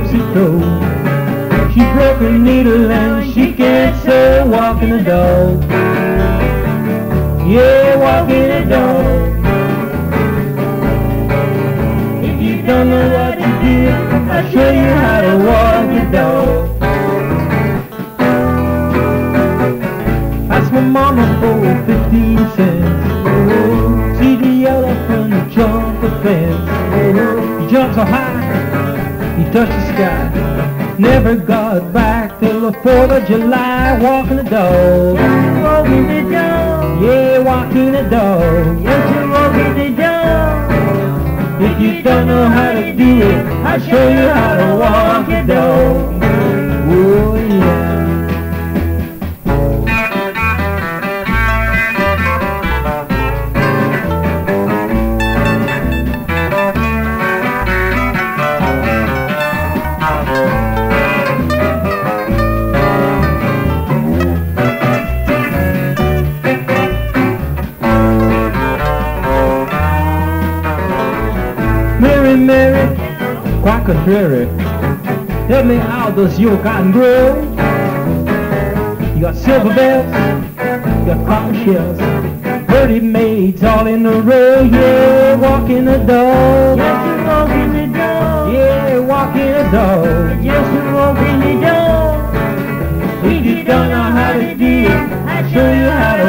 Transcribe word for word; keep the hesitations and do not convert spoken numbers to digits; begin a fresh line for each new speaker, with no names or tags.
gypsy toe. She broke her needle and she can't sew, walking a dog. Yeah, walking a dog. If you don't know what to do, I'll show you how to walk a dog. Ask my mama for fifteen cents. Oh, see the elephant jump the fence. Oh, he jumped so high, he touched the sky. Never got back till the fourth of July, walking the dog. Yes, you're walking the dog. Yeah, walking the dog. Yes, you're walking the dog. If you don't know how to do it, I'll show you how to walk a dog. Oh, yeah. Mary, Mary, quite contrary, tell me how does your cotton grow? You got silver bells, you got cotton shells, pretty maids all in a row. Yeah, walking a dog. Yes, you're walking the dog. Yeah, walking a dog. Yes, you're walking the dog. If you don't know how to do it, I'll show you how to